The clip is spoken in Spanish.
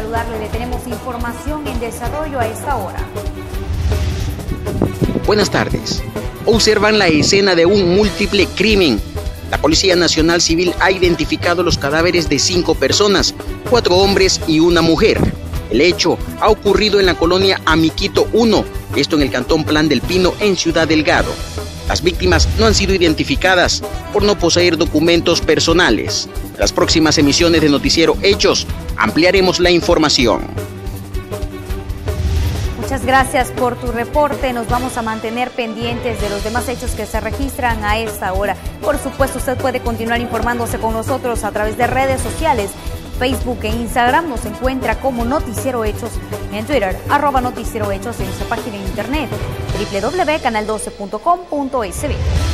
saludarle. Le tenemos información en desarrollo a esta hora. Buenas tardes. Observan la escena de un múltiple crimen. La Policía Nacional Civil ha identificado los cadáveres de 5 personas, 4 hombres y una mujer. El hecho ha ocurrido en la colonia Amiquito 1, esto en el cantón Plan del Pino, en Ciudad Delgado. Las víctimas no han sido identificadas por no poseer documentos personales. En las próximas emisiones de Noticiero Hechos ampliaremos la información. Muchas gracias por tu reporte. Nos vamos a mantener pendientes de los demás hechos que se registran a esta hora. Por supuesto, usted puede continuar informándose con nosotros a través de redes sociales. Facebook e Instagram nos encuentra como Noticiero Hechos, en Twitter, @Noticiero Hechos, en nuestra página de internet, www.canal12.com.sb.